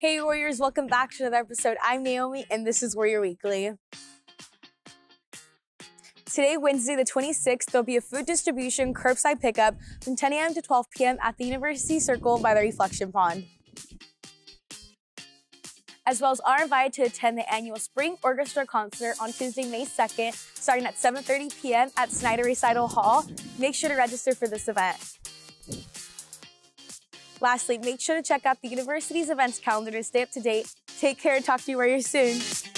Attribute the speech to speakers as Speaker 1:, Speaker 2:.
Speaker 1: Hey Warriors, welcome back to another episode. I'm Naomi and this is Warrior Weekly. Today, Wednesday the 26th, there'll be a food distribution curbside pickup from 10 a.m. to 12 p.m. at the University Circle by the Reflection Pond. As well as are invited to attend the annual Spring Orchestra concert on Tuesday, May 2nd, starting at 7:30 p.m. at Snyder Recital Hall. Make sure to register for this event. Lastly, make sure to check out the university's events calendar to stay up to date. Take care and talk to you Warriors soon.